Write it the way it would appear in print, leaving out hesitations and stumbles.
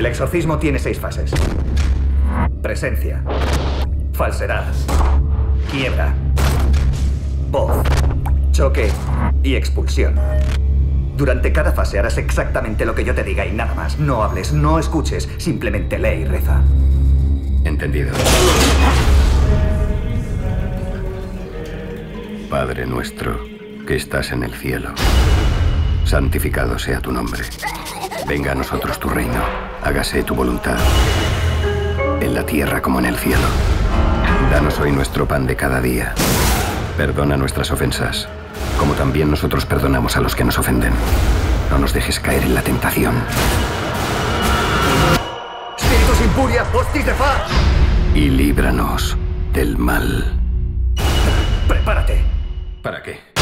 El exorcismo tiene 6 fases. Presencia, falsedad, quiebra, voz, choque y expulsión. Durante cada fase harás exactamente lo que yo te diga y nada más. No hables, no escuches, simplemente lee y reza. Entendido. Padre nuestro, que estás en el cielo, santificado sea tu nombre. Venga a nosotros tu reino. Hágase tu voluntad, en la tierra como en el cielo. Danos hoy nuestro pan de cada día. Perdona nuestras ofensas, como también nosotros perdonamos a los que nos ofenden. No nos dejes caer en la tentación. ¡Espíritus impuria, hostis de fa! Y líbranos del mal. ¡Prepárate! ¿Para qué?